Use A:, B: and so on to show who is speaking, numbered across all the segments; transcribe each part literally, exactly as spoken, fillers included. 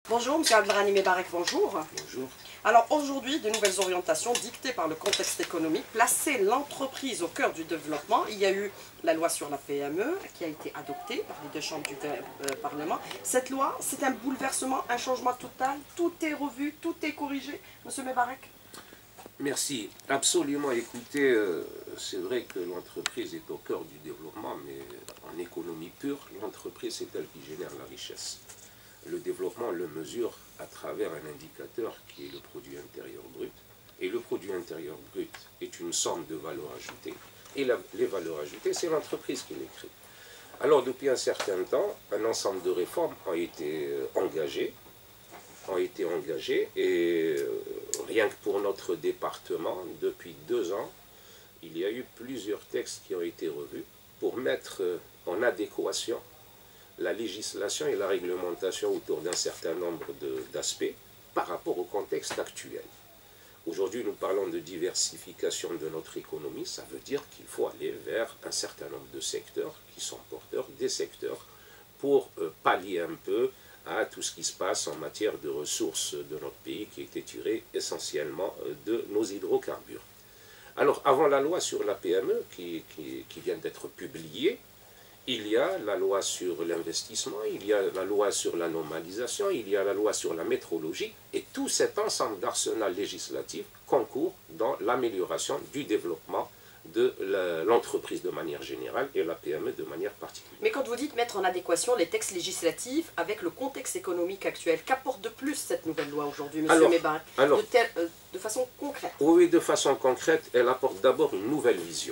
A: Bonjour, M. Abdelrahim Mebarek, bonjour.
B: Bonjour.
A: Alors aujourd'hui, de nouvelles orientations dictées par le contexte économique, placer l'entreprise au cœur du développement. Il y a eu la loi sur la P M E qui a été adoptée par les deux chambres du euh, Parlement. Cette loi, c'est un bouleversement, un changement total. Tout est revu, tout est corrigé. M. Mebarek.
B: Merci. Absolument. Écoutez, euh, c'est vrai que l'entreprise est au cœur du développement, mais en économie pure, l'entreprise, c'est elle qui génère la richesse. Le développement, on le mesure à travers un indicateur qui est le produit intérieur brut. Et le produit intérieur brut est une somme de valeurs ajoutées. Et la, les valeurs ajoutées, c'est l'entreprise qui les crée. Alors, depuis un certain temps, un ensemble de réformes ont été engagées, ont été engagées et euh, rien que pour notre département, depuis deux ans, il y a eu plusieurs textes qui ont été revus pour mettre en adéquation la législation et la réglementation autour d'un certain nombre d'aspects par rapport au contexte actuel. Aujourd'hui, nous parlons de diversification de notre économie. Ça veut dire qu'il faut aller vers un certain nombre de secteurs qui sont porteurs des secteurs pour euh, pallier un peu à tout ce qui se passe en matière de ressources de notre pays qui était tiré essentiellement de nos hydrocarbures. Alors, avant la loi sur la P M E qui, qui, qui vient d'être publiée, il y a la loi sur l'investissement, il y a la loi sur la normalisation, il y a la loi sur la métrologie, et tout cet ensemble d'arsenal législatif concourt dans l'amélioration du développement de l'entreprise de manière générale et la P M E de manière particulière.
A: Mais quand vous dites mettre en adéquation les textes législatifs avec le contexte économique actuel, qu'apporte de plus cette nouvelle loi aujourd'hui, M. Mebarek, de, euh, de façon concrète?
B: Oui, de façon concrète, elle apporte d'abord une nouvelle vision.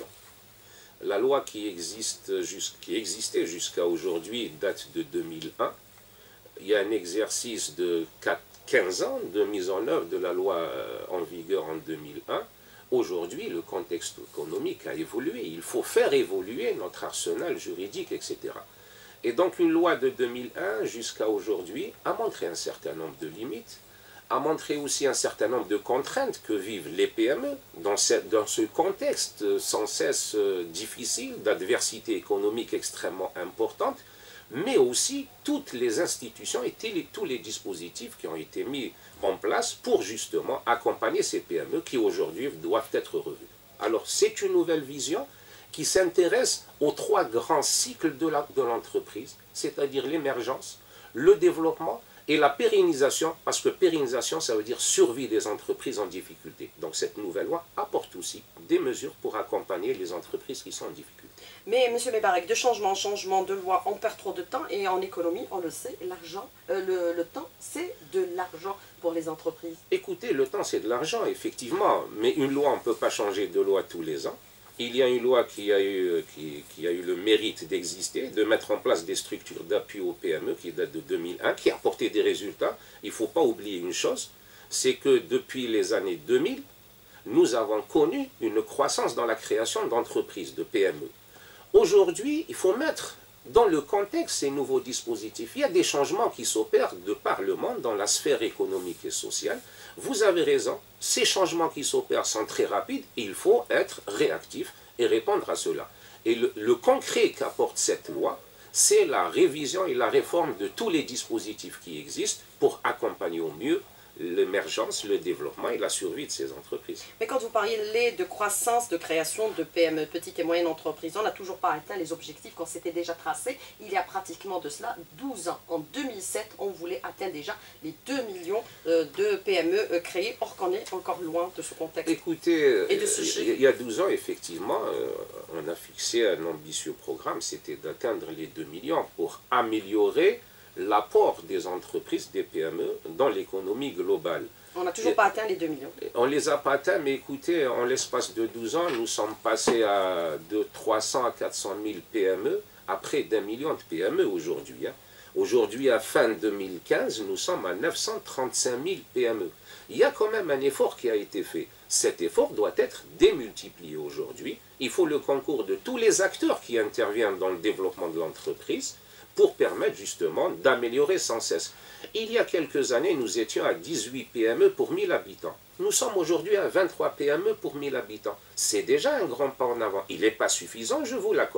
B: La loi qui, existe, qui existait jusqu'à aujourd'hui date de deux mille un. Il y a un exercice de quinze ans de mise en œuvre de la loi en vigueur en deux mille un. Aujourd'hui, le contexte économique a évolué. Il faut faire évoluer notre arsenal juridique, et cetera. Et donc une loi de deux mille un jusqu'à aujourd'hui a montré un certain nombre de limites, a montré aussi un certain nombre de contraintes que vivent les P M E dans, cette, dans ce contexte sans cesse difficile, d'adversité économique extrêmement importante, mais aussi toutes les institutions et tous les dispositifs qui ont été mis en place pour justement accompagner ces P M E qui aujourd'hui doivent être revus. Alors c'est une nouvelle vision qui s'intéresse aux trois grands cycles de l'entreprise, c'est-à-dire l'émergence, le développement et la pérennisation, parce que pérennisation, ça veut dire survie des entreprises en difficulté. Donc cette nouvelle loi apporte aussi des mesures pour accompagner les entreprises qui sont en difficulté.
A: Mais M. Mebarek, de changement en changement de loi, on perd trop de temps et en économie, on le sait, l'argent, euh, le, le temps, c'est de l'argent pour les entreprises.
B: Écoutez, le temps, c'est de l'argent, effectivement, mais une loi, on ne peut pas changer de loi tous les ans. Il y a une loi qui a eu, qui, qui a eu le mérite d'exister, de mettre en place des structures d'appui aux P M E qui datent de deux mille un, qui a apporté des résultats. Il ne faut pas oublier une chose, c'est que depuis les années deux mille, nous avons connu une croissance dans la création d'entreprises, de P M E. Aujourd'hui, il faut mettre dans le contexte ces nouveaux dispositifs. Il y a des changements qui s'opèrent de par le monde dans la sphère économique et sociale. Vous avez raison, ces changements qui s'opèrent sont très rapides et il faut être réactif et répondre à cela. Et le, le concret qu'apporte cette loi, c'est la révision et la réforme de tous les dispositifs qui existent pour accompagner au mieux l'émergence, le développement et la survie de ces entreprises.
A: Mais quand vous parliez de croissance, de création de P M E, petites et moyennes entreprises, on n'a toujours pas atteint les objectifs qu'on s'était déjà tracés il y a pratiquement de cela douze ans. En deux mille sept, on voulait atteindre déjà les deux millions de P M E créées, or qu'on est encore loin de ce contexte.
B: Écoutez,
A: et de ce chiffre.
B: Il y a douze ans, effectivement, on a fixé un ambitieux programme, c'était d'atteindre les deux millions pour améliorer l'apport des entreprises, des P M E, dans l'économie globale.
A: On n'a toujours et, pas atteint les deux millions.
B: On ne les a pas atteints, mais écoutez, en l'espace de douze ans, nous sommes passés à de trois cents à quatre cent mille P M E, à près d'un million de P M E aujourd'hui. Hein. Aujourd'hui, à fin deux mille quinze, nous sommes à neuf cent trente-cinq mille P M E. Il y a quand même un effort qui a été fait. Cet effort doit être démultiplié aujourd'hui. Il faut le concours de tous les acteurs qui interviennent dans le développement de l'entreprise, pour permettre justement d'améliorer sans cesse. Il y a quelques années, nous étions à dix-huit P M E pour mille habitants. Nous sommes aujourd'hui à vingt-trois P M E pour mille habitants. C'est déjà un grand pas en avant. Il n'est pas suffisant, je vous l'accorde.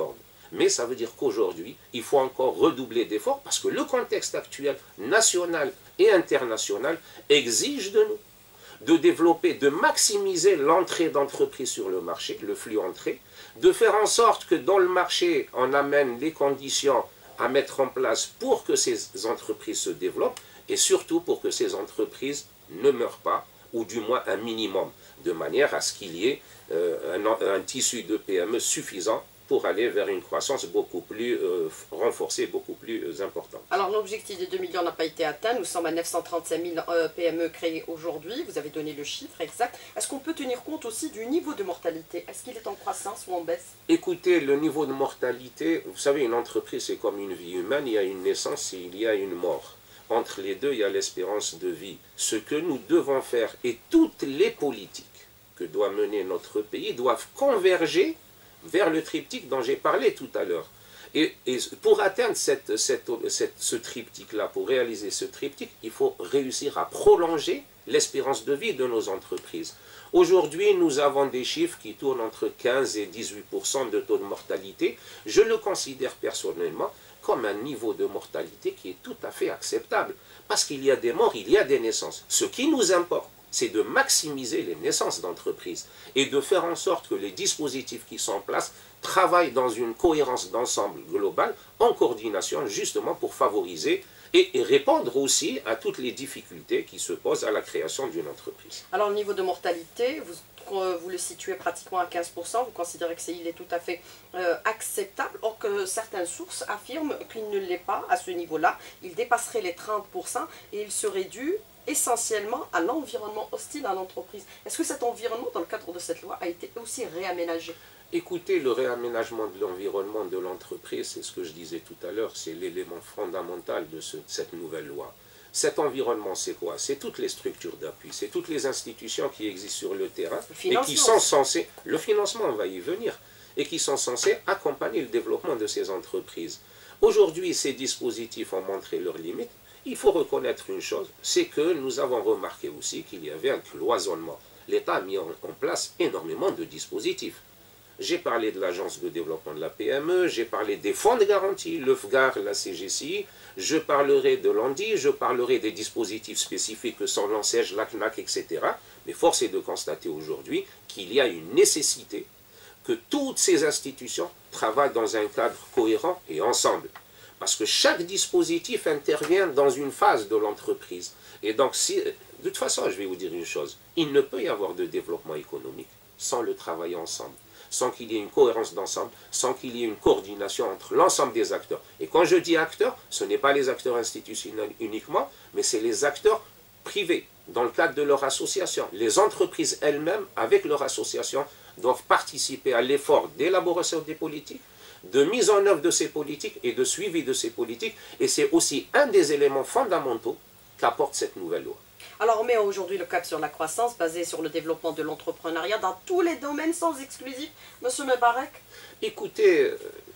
B: Mais ça veut dire qu'aujourd'hui, il faut encore redoubler d'efforts parce que le contexte actuel, national et international, exige de nous de développer, de maximiser l'entrée d'entreprises sur le marché, le flux entrée, de faire en sorte que dans le marché, on amène les conditions à mettre en place pour que ces entreprises se développent et surtout pour que ces entreprises ne meurent pas, ou du moins un minimum, de manière à ce qu'il y ait euh, un, un tissu de P M E suffisant pour aller vers une croissance beaucoup plus euh, renforcée, beaucoup plus euh, importante.
A: Alors l'objectif des deux millions n'a pas été atteint, nous sommes à neuf cent trente-cinq mille euh, P M E créés aujourd'hui, vous avez donné le chiffre exact. Est-ce qu'on peut tenir compte aussi du niveau de mortalité? Est-ce qu'il est en croissance ou en baisse?
B: Écoutez, le niveau de mortalité, vous savez, une entreprise c'est comme une vie humaine, il y a une naissance et il y a une mort. Entre les deux, il y a l'espérance de vie. Ce que nous devons faire, et toutes les politiques que doit mener notre pays, doivent converger vers le triptyque dont j'ai parlé tout à l'heure. Et, et pour atteindre cette, cette, cette, ce triptyque-là, pour réaliser ce triptyque, il faut réussir à prolonger l'espérance de vie de nos entreprises. Aujourd'hui, nous avons des chiffres qui tournent entre quinze et dix-huit pour cent de taux de mortalité. Je le considère personnellement comme un niveau de mortalité qui est tout à fait acceptable. Parce qu'il y a des morts, il y a des naissances. Ce qui nous importe, c'est de maximiser les naissances d'entreprises et de faire en sorte que les dispositifs qui sont en place travaillent dans une cohérence d'ensemble globale, en coordination, justement pour favoriser et répondre aussi à toutes les difficultés qui se posent à la création d'une entreprise.
A: Alors le niveau de mortalité, vous, vous le situez pratiquement à quinze pour cent, vous considérez qu'il est tout à fait euh, acceptable, or que certaines sources affirment qu'il ne l'est pas à ce niveau-là, il dépasserait les trente pour cent et il serait dû essentiellement à l'environnement hostile à l'entreprise. Est-ce que cet environnement, dans le cadre de cette loi, a été aussi réaménagé?
B: Écoutez, le réaménagement de l'environnement de l'entreprise, c'est ce que je disais tout à l'heure, c'est l'élément fondamental de ce, cette nouvelle loi. Cet environnement, c'est quoi? C'est toutes les structures d'appui, c'est toutes les institutions qui existent sur le terrain et qui sont censées, le financement, on va y venir, et qui sont censés accompagner le développement de ces entreprises. Aujourd'hui, ces dispositifs ont montré leurs limites. Il faut reconnaître une chose, c'est que nous avons remarqué aussi qu'il y avait un cloisonnement. L'État a mis en, en place énormément de dispositifs. J'ai parlé de l'Agence de développement de la P M E, j'ai parlé des fonds de garantie, le F G A R, la C G C I, je parlerai de l'A N D I, je parlerai des dispositifs spécifiques que sont l'A N S E G, la C N A C, et cetera. Mais force est de constater aujourd'hui qu'il y a une nécessité que toutes ces institutions travaillent dans un cadre cohérent et ensemble. Parce que chaque dispositif intervient dans une phase de l'entreprise. Et donc, si, de toute façon, je vais vous dire une chose, il ne peut y avoir de développement économique sans le travail ensemble, sans qu'il y ait une cohérence d'ensemble, sans qu'il y ait une coordination entre l'ensemble des acteurs. Et quand je dis acteurs, ce n'est pas les acteurs institutionnels uniquement, mais c'est les acteurs privés, dans le cadre de leur association. Les entreprises elles-mêmes, avec leur association, doivent participer à l'effort d'élaboration des politiques, de mise en œuvre de ces politiques et de suivi de ces politiques. Et c'est aussi un des éléments fondamentaux qu'apporte cette nouvelle loi.
A: Alors on met aujourd'hui le cap sur la croissance basée sur le développement de l'entrepreneuriat dans tous les domaines sans exclusif. Monsieur Mebarek?
B: Écoutez,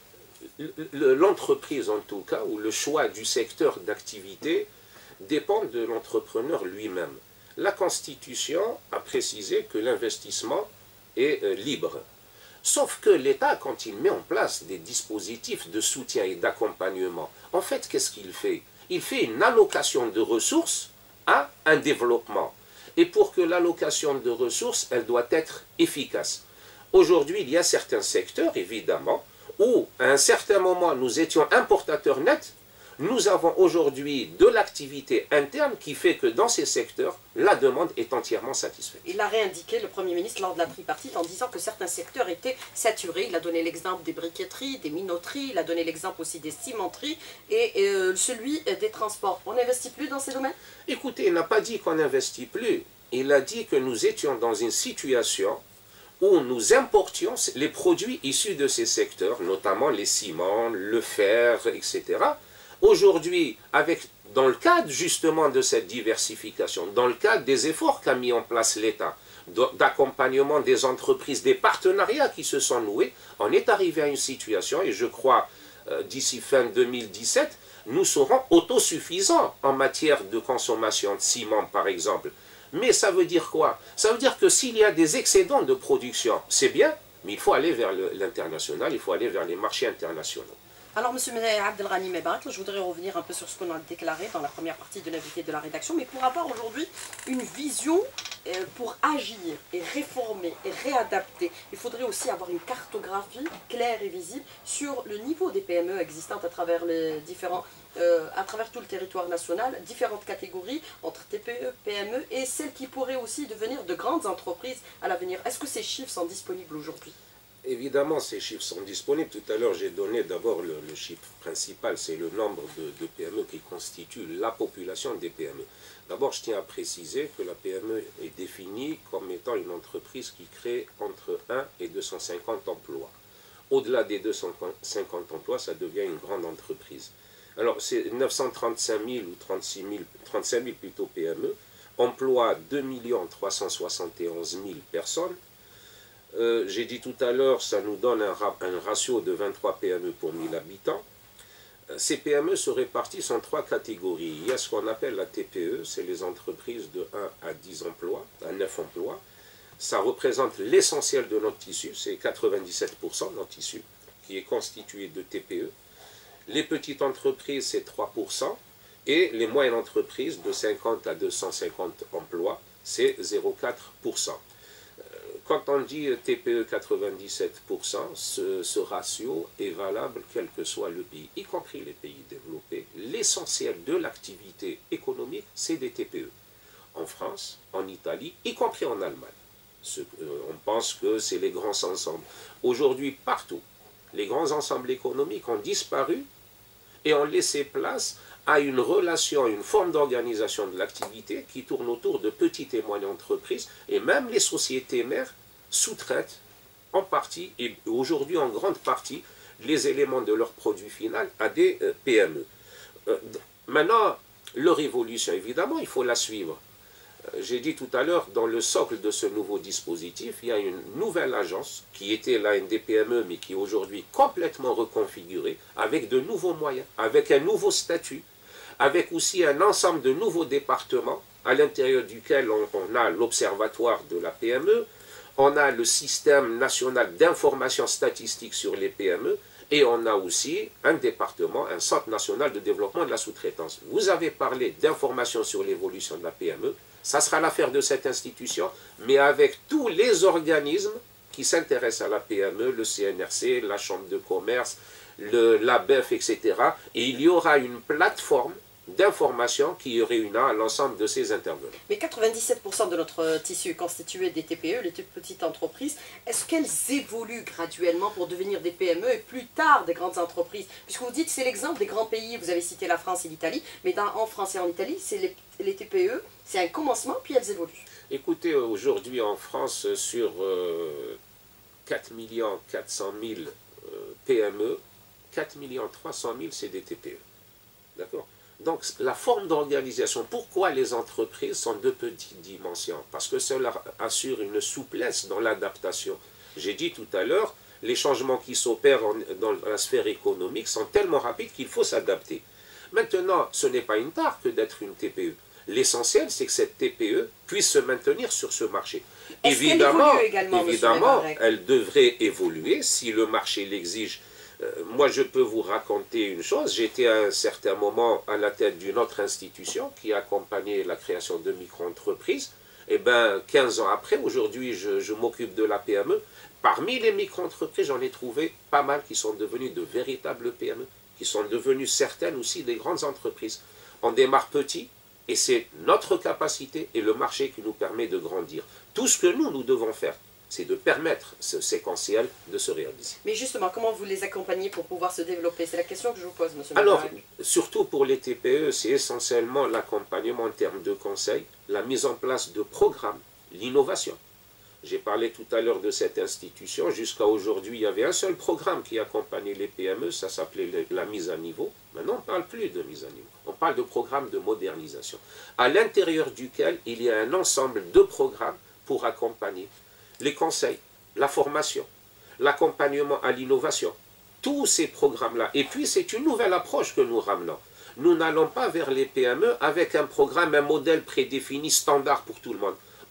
B: l'entreprise en tout cas, ou le choix du secteur d'activité dépend de l'entrepreneur lui-même. La Constitution a précisé que l'investissement est euh, libre. Sauf que l'État, quand il met en place des dispositifs de soutien et d'accompagnement, en fait, qu'est-ce qu'il fait? Il fait une allocation de ressources à un développement. Et pour que l'allocation de ressources, elle doit être efficace. Aujourd'hui, il y a certains secteurs, évidemment, où à un certain moment, nous étions importateurs nets. Nous avons aujourd'hui de l'activité interne qui fait que dans ces secteurs, la demande est entièrement satisfaite.
A: Il a réindiqué, le Premier ministre, lors de la tripartite, en disant que certains secteurs étaient saturés. Il a donné l'exemple des briqueteries, des minoteries, il a donné l'exemple aussi des cimenteries et euh, celui des transports. On n'investit plus dans ces domaines?
B: Écoutez, il n'a pas dit qu'on n'investit plus. Il a dit que nous étions dans une situation où nous importions les produits issus de ces secteurs, notamment les ciments, le fer, et cetera. Aujourd'hui, avec, dans le cadre justement de cette diversification, dans le cadre des efforts qu'a mis en place l'État, d'accompagnement des entreprises, des partenariats qui se sont noués, on est arrivé à une situation, et je crois euh, d'ici fin deux mille dix-sept, nous serons autosuffisants en matière de consommation de ciment par exemple. Mais ça veut dire quoi? Ça veut dire que s'il y a des excédents de production, c'est bien, Mais il faut aller vers l'international, il faut aller vers les marchés internationaux.
A: Alors, M. Abdelghani Mebarak, je voudrais revenir un peu sur ce qu'on a déclaré dans la première partie de l'invité de la rédaction, mais pour avoir aujourd'hui une vision euh, pour agir et réformer et réadapter, il faudrait aussi avoir une cartographie claire et visible sur le niveau des P M E existantes à travers les différents, euh, à travers tout le territoire national, différentes catégories entre T P E, P M E et celles qui pourraient aussi devenir de grandes entreprises à l'avenir. Est-ce que ces chiffres sont disponibles aujourd'hui ?
B: Évidemment, ces chiffres sont disponibles. Tout à l'heure, j'ai donné d'abord le, le chiffre principal, c'est le nombre de, de P M E qui constituent la population des P M E. D'abord, je tiens à préciser que la P M E est définie comme étant une entreprise qui crée entre un et deux cent cinquante emplois. Au-delà des deux cent cinquante emplois, ça devient une grande entreprise. Alors, c'est neuf cent trente-cinq mille ou trente-six mille, trente-cinq mille plutôt P M E, emploient deux millions trois cent soixante et onze mille personnes. Euh, J'ai dit tout à l'heure, ça nous donne un, un ratio de vingt-trois P M E pour mille habitants. Ces P M E se répartissent en trois catégories. Il y a ce qu'on appelle la T P E, c'est les entreprises de un à dix emplois, à neuf emplois. Ça représente l'essentiel de notre tissu, c'est quatre-vingt-dix-sept pour cent de notre tissu, qui est constitué de T P E. Les petites entreprises, c'est trois pour cent. Et les moyennes entreprises, de cinquante à deux cent cinquante emplois, c'est zéro virgule quatre pour cent. Quand on dit T P E quatre-vingt-dix-sept pour cent, ce, ce ratio est valable quel que soit le pays, y compris les pays développés. L'essentiel de l'activité économique, c'est des T P E. En France, en Italie, y compris en Allemagne. Ce, euh, on pense que c'est les grands ensembles. Aujourd'hui, partout, les grands ensembles économiques ont disparu et ont laissé place à une relation, une forme d'organisation de l'activité qui tourne autour de petites et moyennes entreprises, et même les sociétés mères sous-traitent en partie, et aujourd'hui en grande partie, les éléments de leur produit final à des euh, P M E. Euh, maintenant, leur évolution, évidemment, il faut la suivre. Euh, J'ai dit tout à l'heure, dans le socle de ce nouveau dispositif, il y a une nouvelle agence qui était l'A N D P M E, mais qui est aujourd'hui complètement reconfigurée, avec de nouveaux moyens, avec un nouveau statut, avec aussi un ensemble de nouveaux départements à l'intérieur duquel on, on a l'observatoire de la P M E, on a le système national d'information statistique sur les P M E, et on a aussi un département, un centre national de développement de la sous-traitance. Vous avez parlé d'information sur l'évolution de la P M E, ça sera l'affaire de cette institution, mais avec tous les organismes qui s'intéressent à la P M E, le C N R C, la Chambre de commerce, le, l'A B E F, et cetera. Et il y aura une plateforme d'information qui réunira l'ensemble de ces intervenants.
A: Mais quatre-vingt-dix-sept pour cent de notre tissu est constitué des T P E, les toutes petites entreprises. Est-ce qu'elles évoluent graduellement pour devenir des P M E et plus tard des grandes entreprises? Puisque vous dites que c'est l'exemple des grands pays, vous avez cité la France et l'Italie, mais dans, en France et en Italie, c'est les, les T P E, c'est un commencement, puis elles évoluent.
B: Écoutez, aujourd'hui en France, sur euh, quatre millions quatre cent mille euh, P M E, quatre millions trois cent mille, c'est des T P E. D'accord? Donc, la forme d'organisation, pourquoi les entreprises sont de petites dimensions? Parce que cela assure une souplesse dans l'adaptation. J'ai dit tout à l'heure, les changements qui s'opèrent dans la sphère économique sont tellement rapides qu'il faut s'adapter. Maintenant, ce n'est pas une tare que d'être une T P E. L'essentiel, c'est que cette T P E puisse se maintenir sur ce marché. Évidemment, également, évidemment elle devrait évoluer si le marché l'exige. Euh, moi, je peux vous raconter une chose. J'étais à un certain moment à la tête d'une autre institution qui accompagnait la création de micro-entreprises. Et bien, quinze ans après, aujourd'hui, je, je m'occupe de la P M E. Parmi les micro-entreprises, j'en ai trouvé pas mal qui sont devenues de véritables P M E, qui sont devenues certaines aussi des grandes entreprises. On démarre petit, et c'est notre capacité et le marché qui nous permet de grandir. Tout ce que nous, nous devons faire, c'est de permettre ce séquentiel de se réaliser.
A: Mais justement, comment vous les accompagnez pour pouvoir se développer? C'est la question que je vous pose, monsieur.
B: Alors, surtout pour les T P E, c'est essentiellement l'accompagnement en termes de conseils, la mise en place de programmes, l'innovation. J'ai parlé tout à l'heure de cette institution. Jusqu'à aujourd'hui, il y avait un seul programme qui accompagnait les P M E, ça s'appelait la mise à niveau. Maintenant, on ne parle plus de mise à niveau. On parle de programme de modernisation, à l'intérieur duquel il y a un ensemble de programmes pour accompagner les conseils, la formation, l'accompagnement à l'innovation, tous ces programmes-là. Et puis, c'est une nouvelle approche que nous ramenons. Nous n'allons pas vers les P M E avec un programme, un modèle prédéfini, standard pour tout le monde.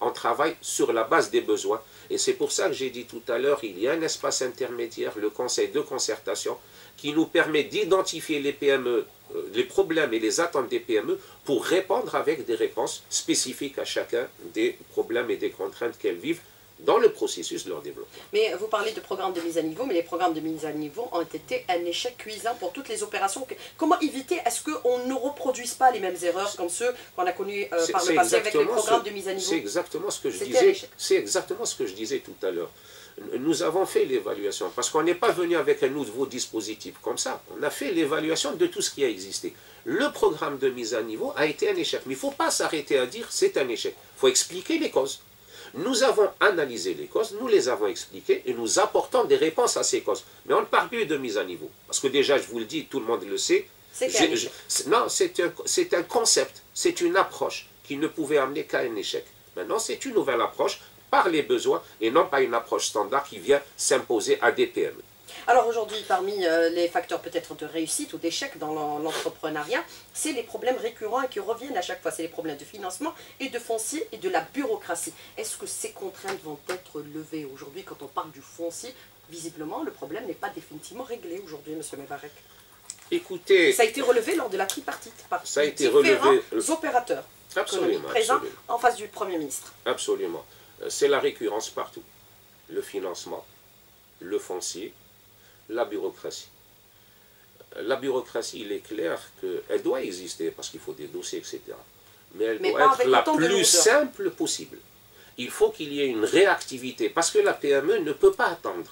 B: on travaille sur la base des besoins. Et c'est pour ça que j'ai dit tout à l'heure, il y a un espace intermédiaire, le conseil de concertation, qui nous permet d'identifier les P M E, les problèmes et les attentes des P M E pour répondre avec des réponses spécifiques à chacun des problèmes et des contraintes qu'elles vivent dans le processus de leur développement.
A: Mais vous parlez de programmes de mise à niveau, mais les programmes de mise à niveau ont été un échec cuisant pour toutes les opérations. Comment éviter, est-ce qu'on ne reproduise pas les mêmes erreurs comme ceux qu'on a connus euh, par le passé avec les programmes
B: ce,
A: de mise à niveau?
B: C'est exactement ce que je disais. C'est exactement ce que je disais tout à l'heure. Nous avons fait l'évaluation, parce qu'on n'est pas venu avec un nouveau dispositif comme ça. On a fait l'évaluation de tout ce qui a existé. Le programme de mise à niveau a été un échec. Mais il ne faut pas s'arrêter à dire c'est un échec. Il faut expliquer les causes. Nous avons analysé les causes, nous les avons expliquées et nous apportons des réponses à ces causes. Mais on ne parle plus de mise à niveau. Parce que déjà, je vous le dis, tout le monde le sait. Je, non, c'est un, c'est un concept, c'est une approche qui ne pouvait amener qu'à un échec. Maintenant, c'est une nouvelle approche par les besoins et non pas une approche standard qui vient s'imposer à des P M E.
A: Alors aujourd'hui, parmi euh, les facteurs peut-être de réussite ou d'échec dans l'entrepreneuriat, c'est les problèmes récurrents et qui reviennent à chaque fois. C'est les problèmes de financement et de foncier et de la bureaucratie. Est-ce que ces contraintes vont être levées aujourd'hui quand on parle du foncier? Visiblement, le problème n'est pas définitivement réglé aujourd'hui, M. Mebarek.
B: Écoutez...
A: Ça a été relevé lors de la tripartite par
B: ça a été
A: différents
B: relevé...
A: opérateurs
B: absolument,
A: présents
B: absolument.
A: en face du Premier ministre.
B: Absolument. C'est la récurrence partout. Le financement, le foncier, la bureaucratie. La bureaucratie, il est clair qu'elle doit exister parce qu'il faut des dossiers, et cetera. Mais elle Mais doit être la plus simple possible. Il faut qu'il y ait une réactivité parce que la P M E ne peut pas attendre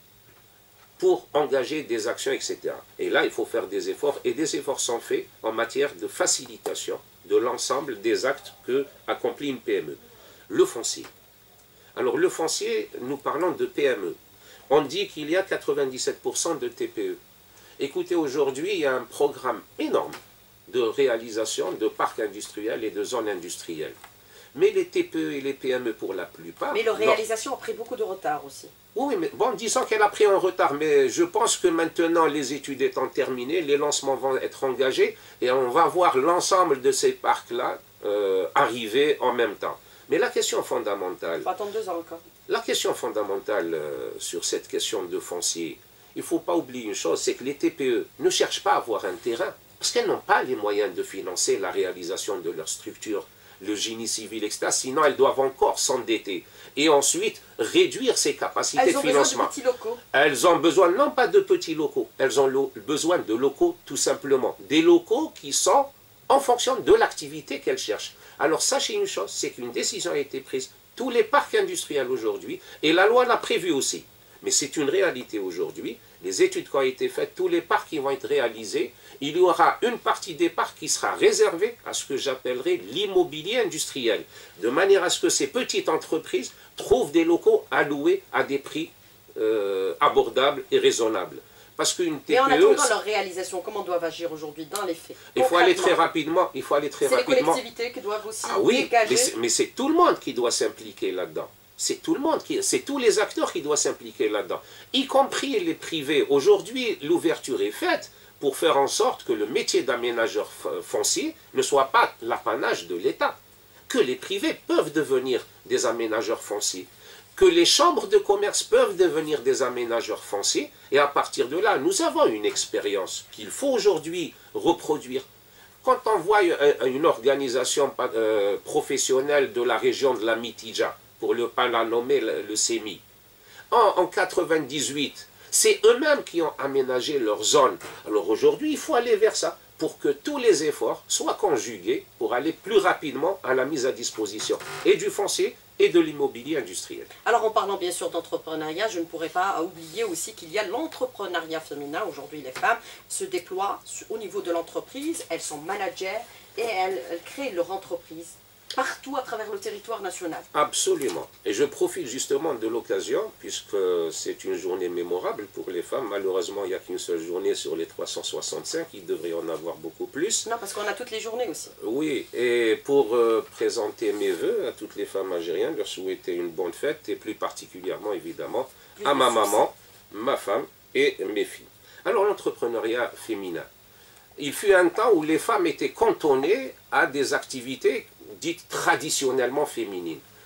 B: pour engager des actions, et cetera. Et là, il faut faire des efforts et des efforts sont faits en matière de facilitation de l'ensemble des actes que accomplit une P M E. Le foncier. Alors le foncier, nous parlons de P M E. On dit qu'il y a quatre-vingt-dix-sept pour cent de T P E. Écoutez, aujourd'hui, il y a un programme énorme de réalisation de parcs industriels et de zones industrielles. Mais les T P E et les P M E, pour la plupart...
A: Mais leur réalisation non. a pris beaucoup de retard aussi.
B: Oui, mais bon, disons qu'elle a pris un retard, mais je pense que maintenant, les études étant terminées, les lancements vont être engagés et on va voir l'ensemble de ces parcs-là euh, arriver en même temps. Mais la question fondamentale...
A: Il faut attendre deux ans encore.
B: La question fondamentale euh, sur cette question de foncier, il ne faut pas oublier une chose, c'est que les T P E ne cherchent pas à avoir un terrain, parce qu'elles n'ont pas les moyens de financer la réalisation de leur structure, le génie civil, et cetera. Sinon, elles doivent encore s'endetter. Et ensuite, réduire ses capacités de financement.
A: Elles ont besoin de petits locaux.
B: Elles ont besoin, non pas de petits locaux, elles ont besoin de locaux tout simplement. Des locaux qui sont en fonction de l'activité qu'elles cherchent. Alors sachez une chose, c'est qu'une décision a été prise. Tous les parcs industriels aujourd'hui, et la loi l'a prévu aussi, mais c'est une réalité aujourd'hui, les études qui ont été faites, tous les parcs qui vont être réalisés, il y aura une partie des parcs qui sera réservée à ce que j'appellerai l'immobilier industriel, de manière à ce que ces petites entreprises trouvent des locaux à louer à des prix euh, abordables et raisonnables. Parce qu'une T P E...
A: Mais en attendant leur réalisation, comment doivent agir aujourd'hui dans les faits?
B: Il faut aller très rapidement. Il faut aller très rapidement.
A: C'est les collectivités qui doivent aussi
B: ah, oui,
A: dégager.
B: Mais c'est tout le monde qui doit s'impliquer là-dedans. C'est tout le monde, qui, c'est tous les acteurs qui doivent s'impliquer là-dedans, y compris les privés. Aujourd'hui, l'ouverture est faite pour faire en sorte que le métier d'aménageur foncier ne soit pas l'apanage de l'État. Que les privés peuvent devenir des aménageurs fonciers. Que les chambres de commerce peuvent devenir des aménageurs fonciers, et à partir de là, nous avons une expérience qu'il faut aujourd'hui reproduire. Quand on voit une organisation professionnelle de la région de la Mitidja, pour ne pas la nommer le C E M I, en, en mille neuf cent quatre-vingt-dix-huit, c'est eux-mêmes qui ont aménagé leur zone. Alors aujourd'hui, il faut aller vers ça, pour que tous les efforts soient conjugués pour aller plus rapidement à la mise à disposition et du foncier et de l'immobilier industriel.
A: Alors en parlant bien sûr d'entrepreneuriat, je ne pourrais pas oublier aussi qu'il y a l'entrepreneuriat féminin. Aujourd'hui, les femmes se déploient au niveau de l'entreprise, elles sont managers et elles, elles créent leur entreprise partout à travers le territoire national.
B: Absolument. Et je profite justement de l'occasion, puisque c'est une journée mémorable pour les femmes. Malheureusement, il n'y a qu'une seule journée sur les trois cent soixante-cinq, il devrait y en avoir beaucoup plus.
A: Non, parce qu'on a toutes les journées aussi.
B: Oui, et pour euh, présenter mes voeux à toutes les femmes algériennes, leur souhaiter une bonne fête, et plus particulièrement, évidemment, plus à ma maman, ma femme et mes filles. Alors, l'entrepreneuriat féminin. Il fut un temps où les femmes étaient cantonnées à des activités dites traditionnellement féminines.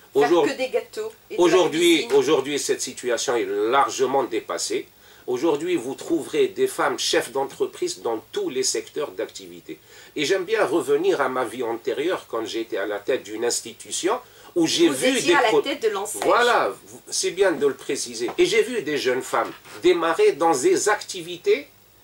B: Aujourd'hui,
A: que des gâteaux et de
B: aujourd'hui,
A: la cuisine.
B: aujourd'hui, cette situation est largement dépassée. Aujourd'hui, vous trouverez des femmes chefs d'entreprise dans tous les secteurs d'activité. Et j'aime bien revenir à ma vie antérieure, quand j'étais à la tête d'une institution, où j'ai
A: Vous
B: vu
A: étiez
B: des...
A: à la tête de l'enseigne.
B: Voilà, c'est bien de le préciser. Et j'ai vu des jeunes femmes démarrer dans des activités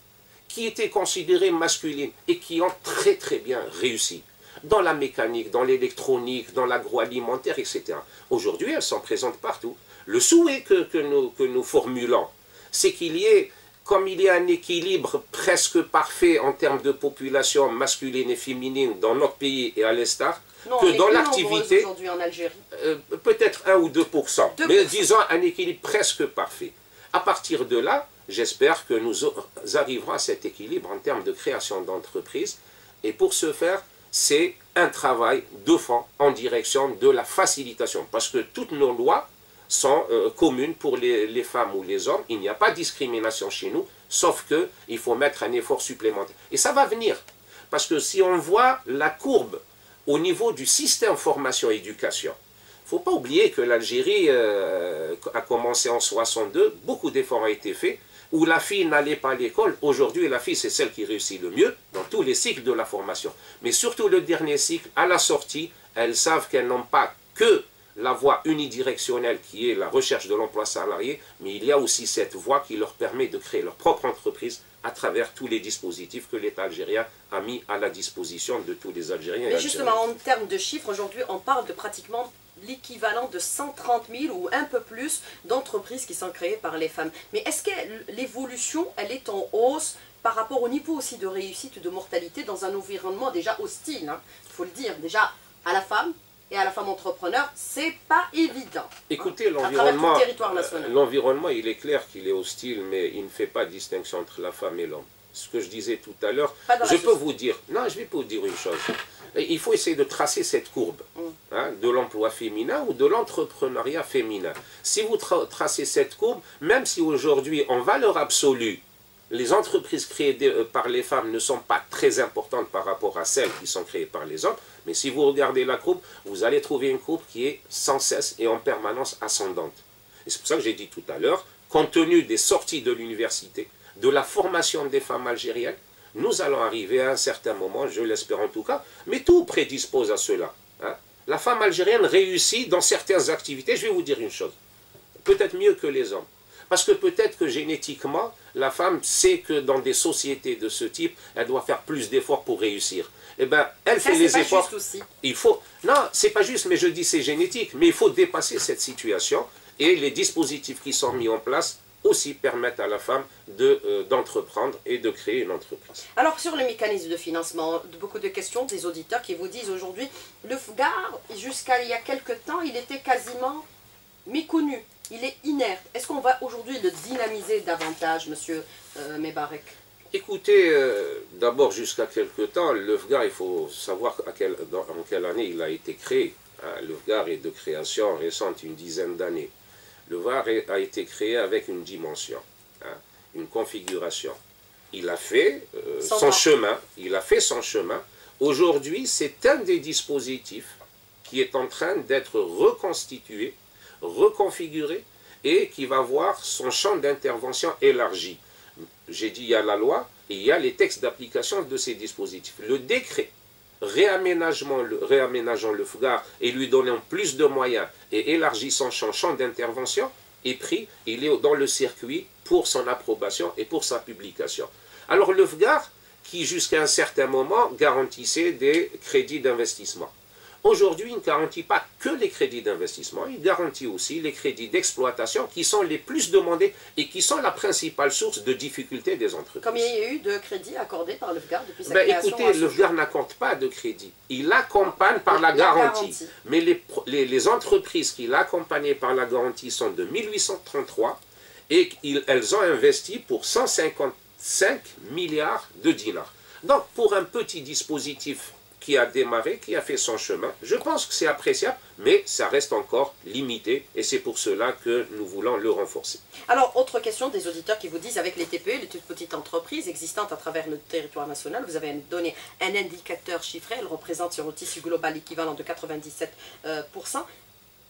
B: qui étaient considérées masculines et qui ont très très bien réussi. Dans la mécanique, dans l'électronique, dans l'agroalimentaire, et cetera. Aujourd'hui, elles sont présentes partout. Le souhait que, que, nous, que nous formulons, c'est qu'il y ait, comme il y a un équilibre presque parfait en termes de population masculine et féminine dans notre pays et à l'Estar, que dans l'activité,
A: aujourd'hui en Algérie.
B: Euh, peut-être un ou deux pour cent, mais disons un équilibre presque parfait. À partir de là, j'espère que nous arriverons à cet équilibre en termes de création d'entreprises. Et pour ce faire, c'est un travail de fond en direction de la facilitation. Parce que toutes nos lois sont euh, communes pour les, les femmes ou les hommes. Il n'y a pas de discrimination chez nous, sauf qu'il faut mettre un effort supplémentaire. Et ça va venir. Parce que si on voit la courbe au niveau du système formation-éducation, il ne faut pas oublier que l'Algérie euh, a commencé en soixante-deux, beaucoup d'efforts ont été faits, où la fille n'allait pas à l'école. Aujourd'hui, la fille, c'est celle qui réussit le mieux dans tous les cycles de la formation. Mais surtout le dernier cycle, à la sortie, elles savent qu'elles n'ont pas que la voie unidirectionnelle qui est la recherche de l'emploi salarié, mais il y a aussi cette voie qui leur permet de créer leur propre entreprise à travers tous les dispositifs que l'État algérien a mis à la disposition de tous les Algériens.
A: Mais justement, en termes de chiffres, aujourd'hui, on parle de pratiquement l'équivalent de cent trente mille ou un peu plus d'entreprises qui sont créées par les femmes. Mais est-ce que l'évolution, elle est en hausse par rapport au niveau aussi de réussite, de mortalité dans un environnement déjà hostile, hein, il faut le dire, déjà à la femme et à la femme entrepreneur, c'est pas évident.
B: Écoutez,
A: hein,
B: l'environnement,
A: euh,
B: l'environnement, il est clair qu'il est hostile, mais il ne fait pas de distinction entre la femme et l'homme. Ce que je disais tout à l'heure, je peux vous dire, non, je vais vous dire une chose. Il faut essayer de tracer cette courbe mm. hein, de l'emploi féminin ou de l'entrepreneuriat féminin. Si vous tra tracez cette courbe, même si aujourd'hui, en valeur absolue, les entreprises créées par les femmes ne sont pas très importantes par rapport à celles qui sont créées par les hommes, mais si vous regardez la courbe, vous allez trouver une courbe qui est sans cesse et en permanence ascendante. Et c'est pour ça que j'ai dit tout à l'heure, compte tenu des sorties de l'université, de la formation des femmes algériennes, nous allons arriver à un certain moment, je l'espère en tout cas, mais tout prédispose à cela. Hein. La femme algérienne réussit dans certaines activités, je vais vous dire une chose, peut-être mieux que les hommes. Parce que peut-être que génétiquement, la femme sait que dans des sociétés de ce type, elle doit faire plus d'efforts pour réussir. Eh bien, elle
A: ça,
B: fait les
A: pas
B: efforts.
A: Juste aussi. Il
B: faut. Non, c'est pas juste, mais je dis c'est génétique. Mais il faut dépasser cette situation et les dispositifs qui sont mis en place aussi permettent à la femme de, euh, d'entreprendre et de créer une entreprise.
A: Alors sur le mécanisme de financement, beaucoup de questions des auditeurs qui vous disent aujourd'hui, le F G A R, jusqu'à il y a quelques temps, il était quasiment méconnu. Il est inerte. Est-ce qu'on va aujourd'hui le dynamiser davantage, monsieur euh, Mebarek?
B: Écoutez, euh, d'abord, jusqu'à quelque temps, le F G A R, il faut savoir à quel, dans, en quelle année il a été créé. Hein, le F G A R est de création récente, une dizaine d'années. Le F G A R a été créé avec une dimension, hein, une configuration. Il a fait euh, son chemin. Il a fait son chemin. Aujourd'hui, c'est un des dispositifs qui est en train d'être reconstitué, reconfiguré et qui va voir son champ d'intervention élargi. J'ai dit il y a la loi et il y a les textes d'application de ces dispositifs. Le décret réaménagement, le, réaménageant le F G A R et lui donnant plus de moyens et élargissant son champ d'intervention est pris, il est dans le circuit pour son approbation et pour sa publication. Alors le F G A R qui jusqu'à un certain moment garantissait des crédits d'investissement. Aujourd'hui, il ne garantit pas que les crédits d'investissement, il garantit aussi les crédits d'exploitation qui sont les plus demandés et qui sont la principale source de difficultés des entreprises.
A: Combien il y a eu de crédits accordés par le F G A R depuis sa
B: ben,
A: création?
B: Écoutez, le F G A R n'accorde pas de crédit, il accompagne par la, la garantie. garantie. Mais les, les, les entreprises qui l'accompagnaient par la garantie sont de mille huit cent trente-trois et elles ont investi pour cent cinquante-cinq milliards de dinars. Donc, pour un petit dispositif qui a démarré, qui a fait son chemin. Je pense que c'est appréciable, mais ça reste encore limité et c'est pour cela que nous voulons le renforcer.
A: Alors, autre question des auditeurs qui vous disent, avec les T P E, les toutes petites entreprises existantes à travers le territoire national, vous avez donné un indicateur chiffré, elle représente sur le tissu global l'équivalent de quatre-vingt-dix-sept pour cent.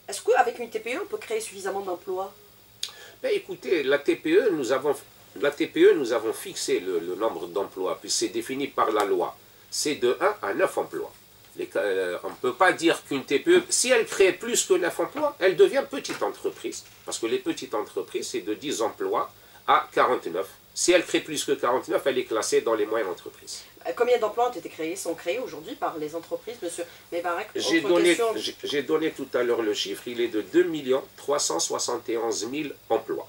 A: Est-ce qu'avec une T P E, on peut créer suffisamment d'emplois?
B: Ben, écoutez, la T P E, nous avons, la T P E, nous avons fixé le, le nombre d'emplois, puis c'est défini par la loi. C'est de un à neuf emplois. Les, euh, on ne peut pas dire qu'une T P E, si elle crée plus que neuf emplois, elle devient petite entreprise. Parce que les petites entreprises, c'est de dix emplois à quarante-neuf. Si elle crée plus que quarante-neuf, elle est classée dans les moyennes entreprises.
A: Combien d'emplois ont été créés, sont créés aujourd'hui par les entreprises, monsieur Mebarek?
B: J'ai donné, j'ai donné tout à l'heure le chiffre, il est de deux millions trois cent soixante et onze mille emplois.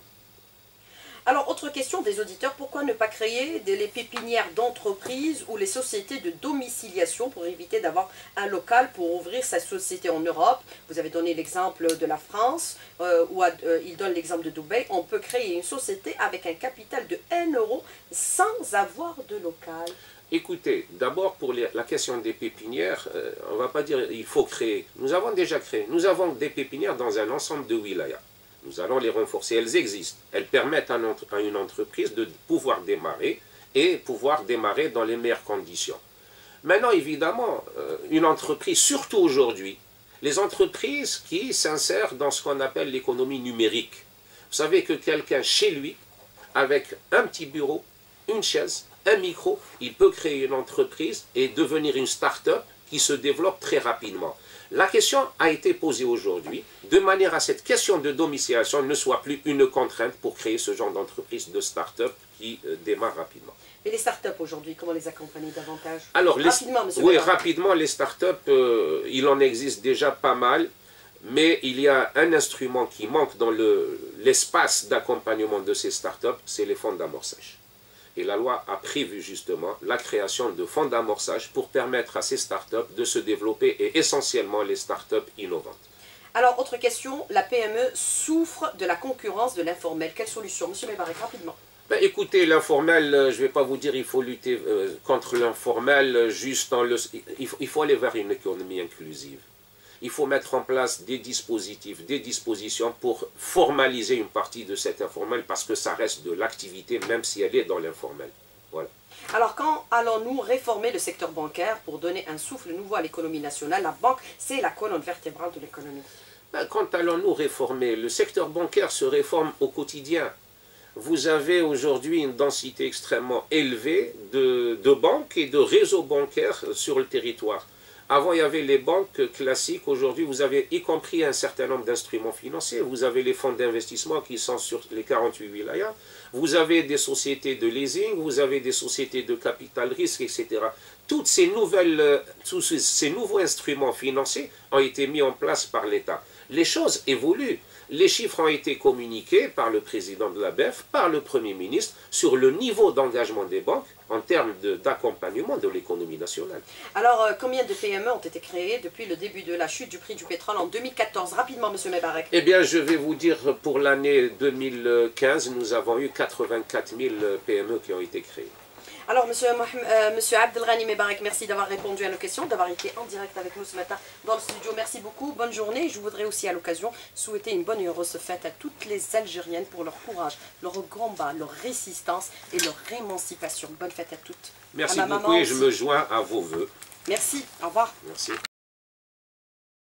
A: Alors, autre question des auditeurs, pourquoi ne pas créer des, les pépinières d'entreprise ou les sociétés de domiciliation pour éviter d'avoir un local pour ouvrir sa société en Europe? Vous avez donné l'exemple de la France, euh, ou à, euh, il donne l'exemple de Dubaï. On peut créer une société avec un capital de un euro sans avoir de local.
B: Écoutez, d'abord pour les, la question des pépinières, euh, on ne va pas dire il faut créer. Nous avons déjà créé. Nous avons des pépinières dans un ensemble de wilayas. Nous allons les renforcer. Elles existent. Elles permettent à, notre, à une entreprise de pouvoir démarrer et pouvoir démarrer dans les meilleures conditions. Maintenant, évidemment, euh, une entreprise, surtout aujourd'hui, les entreprises qui s'insèrent dans ce qu'on appelle l'économie numérique. Vous savez que quelqu'un chez lui, avec un petit bureau, une chaise, un micro, il peut créer une entreprise et devenir une start-up qui se développe très rapidement. La question a été posée aujourd'hui de manière à cette question de domiciliation ne soit plus une contrainte pour créer ce genre d'entreprise de start-up qui euh, démarre rapidement.
A: Et les start-up aujourd'hui, comment les accompagner davantage?
B: Alors, les,
A: rapidement, monsieur
B: oui,
A: Mebarek.
B: rapidement, les start-up, euh, il en existe déjà pas mal, mais il y a un instrument qui manque dans l'espace le, d'accompagnement de ces start-up, c'est les fonds d'amorçage. Et la loi a prévu justement la création de fonds d'amorçage pour permettre à ces start-up de se développer et essentiellement les start-up innovantes.
A: Alors, autre question, la P M E souffre de la concurrence de l'informel. Quelle solution? Monsieur Mebarek, rapidement.
B: Ben, écoutez, l'informel, je ne vais pas vous dire il faut lutter euh, contre l'informel, juste dans le... Il faut, il faut aller vers une économie inclusive. Il faut mettre en place des dispositifs, des dispositions pour formaliser une partie de cet informel parce que ça reste de l'activité même si elle est dans l'informel. Voilà.
A: Alors, quand allons-nous réformer le secteur bancaire pour donner un souffle nouveau à l'économie nationale? La banque, c'est la colonne vertébrale de l'économie.
B: Ben, quand allons-nous réformer? Le secteur bancaire se réforme au quotidien. Vous avez aujourd'hui une densité extrêmement élevée de, de banques et de réseaux bancaires sur le territoire. Avant, il y avait les banques classiques. Aujourd'hui, vous avez y compris un certain nombre d'instruments financiers. Vous avez les fonds d'investissement qui sont sur les quarante-huit wilayas. Vous avez des sociétés de leasing, vous avez des sociétés de capital risque, et cetera. Toutes ces nouvelles, tous ces nouveaux instruments financiers ont été mis en place par l'État. Les choses évoluent. Les chiffres ont été communiqués par le président de la B E F, par le Premier ministre, sur le niveau d'engagement des banques en termes d'accompagnement de, de l'économie nationale.
A: Alors, euh, combien de P M E ont été créées depuis le début de la chute du prix du pétrole en deux mille quatorze? Rapidement, monsieur Mebarek.
B: Eh bien, je vais vous dire, pour l'année deux mille quinze, nous avons eu quatre-vingt-quatre mille P M E qui ont été créées.
A: Alors, monsieur, euh, monsieur Abdelghani Mebarek, merci d'avoir répondu à nos questions, d'avoir été en direct avec nous ce matin dans le studio. Merci beaucoup, bonne journée. Je voudrais aussi à l'occasion souhaiter une bonne et heureuse fête à toutes les Algériennes pour leur courage, leur combat, leur résistance et leur émancipation. Bonne fête à toutes.
B: Merci
A: à
B: beaucoup et je me joins à vos vœux.
A: Merci, au revoir.
B: Merci.